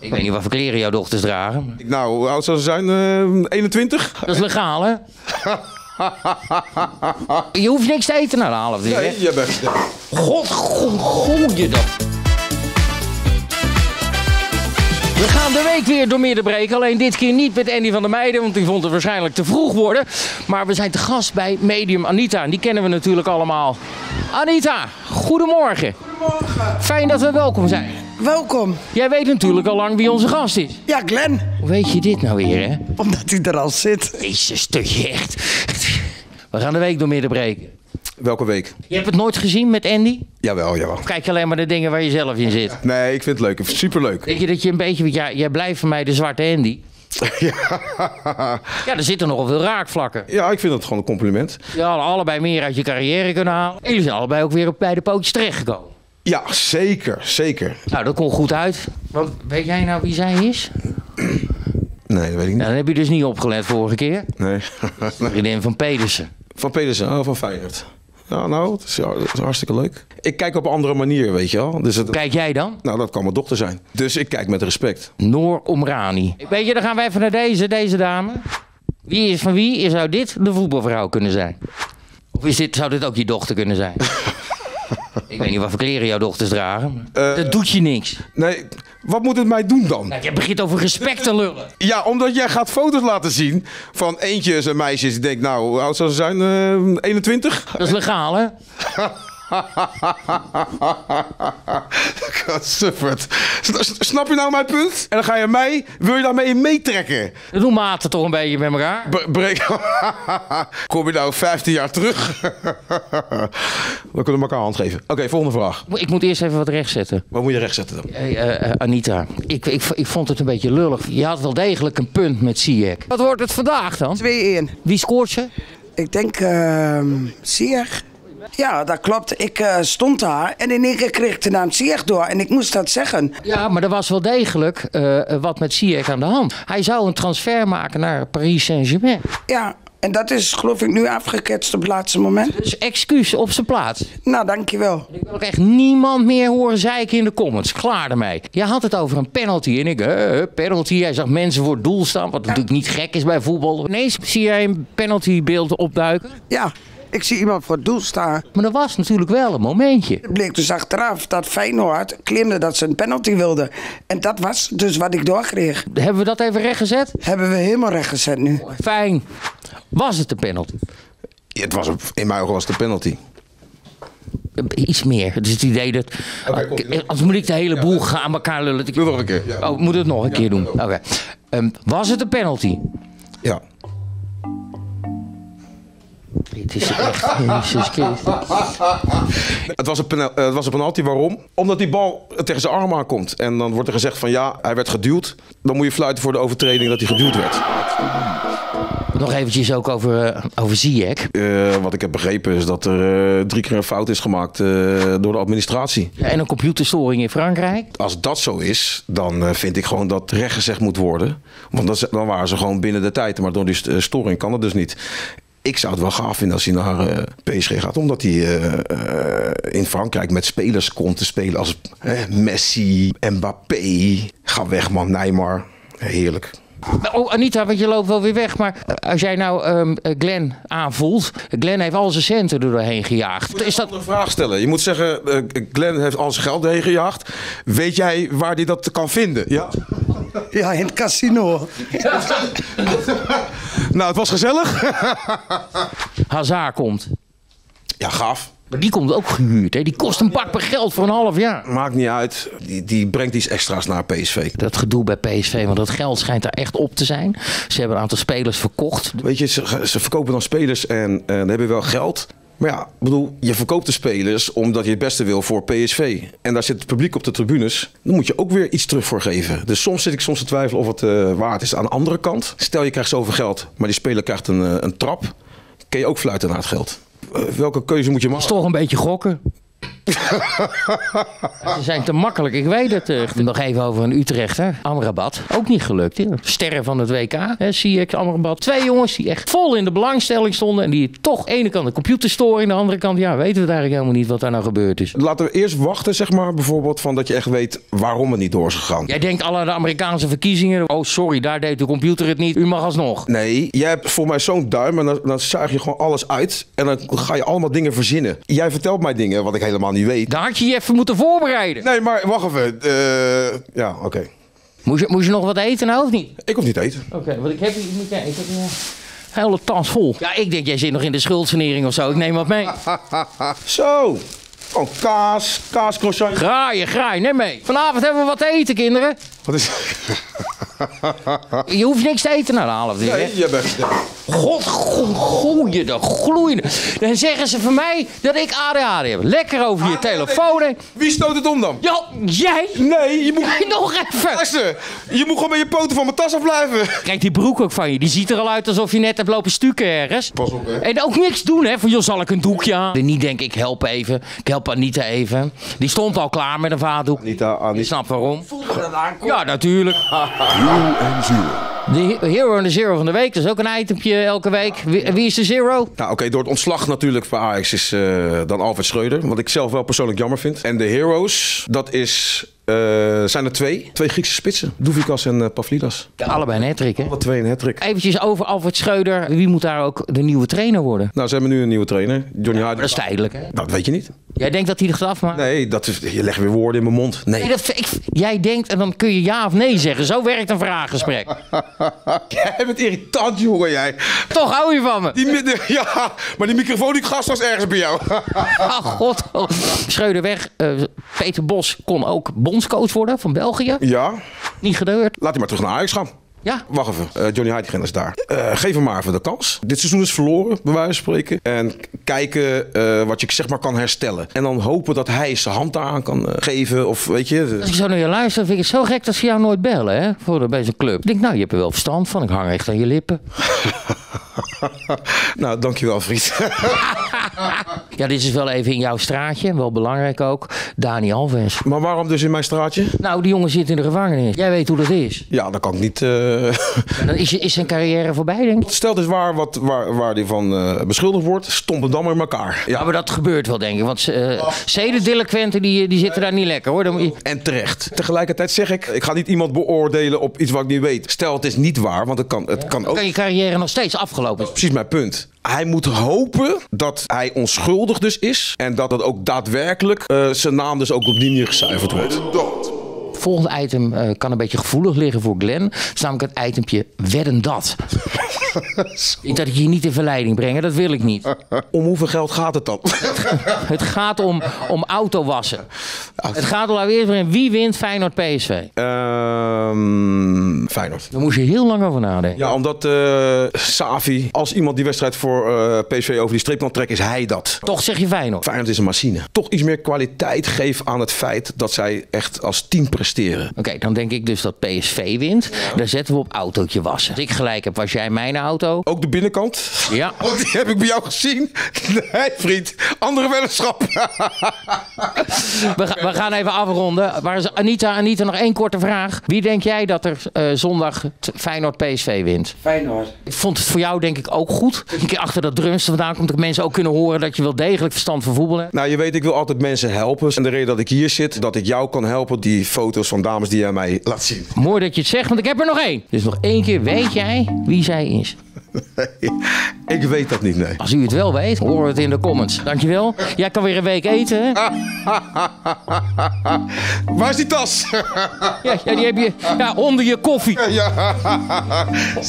Ik weet niet wat voor kleren jouw dochters dragen. Nou, hoe oud zou ze zijn? 21? Dat is legaal, hè? Je hoeft niks te eten na de half uur. Nee, je bent... God, je dat. We gaan de week weer door midden breken. Alleen dit keer niet met Andy van der Meijden, want die vond het waarschijnlijk te vroeg worden. Maar we zijn te gast bij medium Anita. En die kennen we natuurlijk allemaal. Anita, goedemorgen. Goedemorgen. Fijn dat we welkom zijn. Welkom. Jij weet natuurlijk al lang wie onze gast is. Ja, Glenn. Hoe weet je dit nou weer, hè? Omdat hij er al zit. Jezus, stukje echt. We gaan de week door midden breken. Welke week? Je hebt het nooit gezien met Andy? Jawel. Of kijk je alleen maar de dingen waar je zelf in zit? Nee, ik vind het leuk. Superleuk. Denk je dat je een beetje... Jij blijft voor mij de zwarte Andy. Ja, er zitten nogal veel raakvlakken. Ja, ik vind het gewoon een compliment. Je had allebei meer uit je carrière kunnen halen. En jullie zijn allebei ook weer op beide pootjes terechtgekomen. Ja, zeker. Nou, dat komt goed uit. Want weet jij nou wie zij is? Nee, dat weet ik niet. Nou, dan heb je dus niet opgelet vorige keer. Nee. Vriendin van Pedersen. Van Pedersen, van Feyenoord. Ja, nou, dat is hartstikke leuk. Ik kijk op een andere manier, weet je wel. Dus Kijk jij dan? Nou, dat kan mijn dochter zijn. Dus ik kijk met respect. Noor Omrani. Weet je, dan gaan we even naar deze dame. Wie is van wie? Zou dit de voetbalvrouw kunnen zijn? Of zou dit ook je dochter kunnen zijn? Ik weet niet wat voor kleren jouw dochters dragen. Dat doet je niks. Nee, wat moet het mij doen dan? Nou, je begint over respect te lullen. Ja, omdat jij gaat foto's laten zien van eentje is een meisje die denkt, nou, hoe oud zou ze zijn? 21? Dat is legaal, hè? Suffert. Snap je nou mijn punt? En dan ga je wil je daarmee meetrekken? We doen maten toch een beetje met elkaar. Kom je nou 15 jaar terug? We kunnen elkaar hand geven. Oké, volgende vraag. Ik moet eerst even wat rechtzetten. Wat moet je rechtzetten dan? Anita, ik vond het een beetje lullig. Je had wel degelijk een punt met Ziyech. Wat wordt het vandaag dan? 2-1. Wie scoort ze? Ik denk, Ziyech. Ja, dat klopt. Ik stond daar en in één keer kreeg ik de naam Ziyech door en ik moest dat zeggen. Ja, maar er was wel degelijk wat met Ziyech aan de hand. Hij zou een transfer maken naar Paris Saint-Germain. Ja, en dat is geloof ik nu afgeketst op het laatste moment. Dus excuus op zijn plaats. Nou, dankjewel. Ik wil ook echt niemand meer horen zeiken in de comments. Klaar ermee. Je had het over een penalty. En ik, penalty. Hij zag mensen voor het doel staan. Wat natuurlijk niet gek is bij voetbal. Ineens zie jij een penaltybeeld opduiken. Ja, ik zie iemand voor het doel staan. Maar dat was natuurlijk wel een momentje. Het bleek dus achteraf dat Feyenoord claimde dat ze een penalty wilden. En dat was dus wat ik doorkreeg. Hebben we dat even rechtgezet? Hebben we helemaal rechtgezet nu. Fijn. Was het een penalty? In mijn ogen was het een penalty. Iets meer. Het is het idee dat... Anders moet ik de hele boel aan elkaar lullen. Doe nog een keer. Ja. Oh, moet het nog een keer doen? Oké. Was het een penalty? Ja. Het is echt... Jezus Christus. Het was een penalty. Waarom? Omdat die bal tegen zijn arm aankomt. En dan wordt er gezegd van ja, hij werd geduwd. Dan moet je fluiten voor de overtreding dat hij geduwd werd. Nog eventjes ook over Ziyech. Wat ik heb begrepen is dat er 3 keer een fout is gemaakt door de administratie. Ja, en een computerstoring in Frankrijk. Als dat zo is, dan vind ik gewoon dat recht gezegd moet worden. Want dan waren ze gewoon binnen de tijd. Maar door die storing kan het dus niet. Ik zou het wel gaaf vinden als hij naar PSG gaat. Omdat hij in Frankrijk met spelers komt te spelen als Messi, Mbappé. Ga weg man, Neymar. Heerlijk. Oh, Anita, want je loopt wel weer weg. Maar als jij nou Glenn aanvoelt. Glenn heeft al zijn centen er doorheen gejaagd. Is dat... een vraag stellen. Je moet zeggen, Glenn heeft al zijn geld erheen gejaagd. Weet jij waar hij dat kan vinden? Ja? Ja, in het casino. Nou, het was gezellig. Hazard komt. Ja, gaaf. Maar die komt ook gehuurd. Hè? Die kost een bak per geld voor een half jaar. Maakt niet uit. Die brengt iets extra's naar PSV. Dat gedoe bij PSV, want dat geld schijnt daar echt op te zijn. Ze hebben een aantal spelers verkocht. Weet je, ze verkopen dan spelers en dan hebben wel geld. Maar ja, ik bedoel, je verkoopt de spelers omdat je het beste wil voor PSV. En daar zit het publiek op de tribunes. Dan moet je ook weer iets terug voor geven. Dus soms zit ik te twijfelen of het waard is. Aan de andere kant, stel je krijgt zoveel geld, maar die speler krijgt een trap. Kun je ook fluiten naar het geld. Welke keuze moet je maken? Dat is toch een beetje gokken. Ze zijn te makkelijk, ik weet het. Nog even over een Utrechter. Amrabat, ook niet gelukt. Hè? Sterren van het WK, Ziyech, Amrabat. 2 jongens die echt vol in de belangstelling stonden. En die toch aan de ene kant de computer storen. En aan de andere kant, ja, weten we het eigenlijk helemaal niet wat daar nou gebeurd is. Laten we eerst wachten, zeg maar, bijvoorbeeld, van dat je echt weet waarom het niet door is gegaan. Jij denkt alle de Amerikaanse verkiezingen. Oh, sorry, daar deed de computer het niet. U mag alsnog. Nee, jij hebt voor mij zo'n duim en dan zuig je gewoon alles uit. En dan ga je allemaal dingen verzinnen. Jij vertelt mij dingen wat ik helemaal niet weet. Daar had je je even moeten voorbereiden. Nee, maar wacht even. Ja, oké. Moest je nog wat eten nou of niet? Ik hoef niet te eten. Oké, want ik heb hier... Ik heb hier een hele tas vol. Ja, ik denk jij zit nog in de schuldsanering of zo. Ik neem wat mee. Zo. Oh, kaas, croissant. Graaien, neem mee. Vanavond hebben we wat te eten, kinderen. Wat is... Je hoeft niks te eten na de half uur. Nee, je bent... God, goeie de gloeiende. Dan zeggen ze van mij dat ik ADHD heb. Lekker over je telefoon. Nee. Wie stoot het om dan? Ja, jij? Nee, je moet... Nee, nog even. Luister, je moet gewoon met je poten van mijn tas afblijven. Kijk, die broek ook van je. Die ziet er al uit alsof je net hebt lopen stukken ergens. Pas op, hè. En ook niks doen, hè. Van, joh, zal ik een doekje aan? En niet denk ik help even. Ik help Anita even. Die stond al klaar met een vaatdoek. Anita. Je snapt waarom. Voelde dat aankomen? Ja, natuurlijk. De Hero en de Zero van de week. Dat is ook een itempje elke week. Wie is de Zero? Nou, oké, door het ontslag natuurlijk bij Ajax is dan Alfred Schreuder. Wat ik zelf wel persoonlijk jammer vind. En de Heroes, dat is... zijn er 2. 2 Griekse spitsen. Douvikas en Pavlidis. Allebei een hattrick, hè? Alle 2 een hattrick. Eventjes over Alfred Schreuder. Wie moet daar ook de nieuwe trainer worden? Nou, ze hebben nu een nieuwe trainer. Johnny Hyde. Dat is tijdelijk, hè? Dat weet je niet. Jij denkt dat hij het gaat afmaken? Nee, je legt weer woorden in mijn mond. Nee. Nee, jij denkt en dan kun je ja of nee zeggen. Zo werkt een vraaggesprek. Jij bent irritant, jongen, jij. Toch hou je van me. Ja, maar die microfoon die gast was ergens bij jou. Ach, god. Schreuder weg. Peter Bos kon ook bondscoach worden van België. Ja, Niet gebeurd. laat hij maar terug naar Ajax gaan. Ja. Wacht even, Johnny Heidegger is daar. Geef hem maar even de kans. Dit seizoen is verloren, bij wijze van spreken. En kijken wat je zeg maar kan herstellen. En dan hopen dat hij zijn hand aan kan geven. Of weet je. Als ik zo naar je luister, vind ik het zo gek dat ze jou nooit bellen, hè? Voor bij zo'n club. Ik denk, nou, je hebt er wel verstand van. Ik hang echt aan je lippen. Nou, dankjewel, vriend. Ja, dit is wel even in jouw straatje. Wel belangrijk ook. Dani Alves. Maar waarom dus in mijn straatje? Nou, die jongen zit in de gevangenis. Jij weet hoe dat is. Ja, dan kan ik niet... Dan is zijn carrière voorbij, denk ik. Stel dus waar die van beschuldigd wordt, stomp hem dan maar in elkaar. Ja, maar dat gebeurt wel, denk ik. Want zedendelinquenten die zitten daar niet lekker, hoor. Dan moet je... En terecht. Tegelijkertijd zeg ik ga niet iemand beoordelen op iets wat ik niet weet. Stel, het is niet waar, want het kan ook... Kan je carrière nog steeds afgelopen? Precies mijn punt. Hij moet hopen dat hij onschuldig dus is. En dat het ook daadwerkelijk zijn naam dus ook op die manier gezuiverd wordt. Volgende item kan een beetje gevoelig liggen voor Glenn. Dat is namelijk het itempje wedden dat. Niet dat ik je niet in verleiding breng, dat wil ik niet. Om hoeveel geld gaat het dan? Het gaat om autowassen. Het gaat om eerst wie wint Feyenoord PSV. Feyenoord. Daar moest je heel lang over nadenken. Ja, omdat Savi, als iemand die wedstrijd voor PSV over die streep kan trekken, is hij dat. Toch zeg je Feyenoord. Feyenoord is een machine. Toch iets meer kwaliteit geven aan het feit dat zij echt als team presteren. Oké, dan denk ik dus dat PSV wint. Daar zetten we op autootje wassen. Als ik gelijk heb, was jij mijn auto. Ook de binnenkant? Ja. Want die heb ik bij jou gezien. Nee, vriend. Andere weddenschap. We gaan even afronden. Maar is Anita, nog één korte vraag. Wie denk jij dat er zondag Feyenoord PSV wint? Feyenoord. Ik vond het voor jou denk ik ook goed. Een keer achter dat drumstel vandaan komt, dat mensen ook kunnen horen dat je wel degelijk verstand van voetbal hebt. Nou, je weet, ik wil altijd mensen helpen. En de reden dat ik hier zit, dat ik jou kan helpen, die foto's van dames die jij mij laat zien. Mooi dat je het zegt, want ik heb er nog één. Dus nog één keer, weet jij wie zij is? Ik weet dat niet, nee. Als u het wel weet, hoor het in de comments. Dankjewel. Jij kan weer een week eten, hè? Waar is die tas? Ja, die heb je onder je koffie. Ja.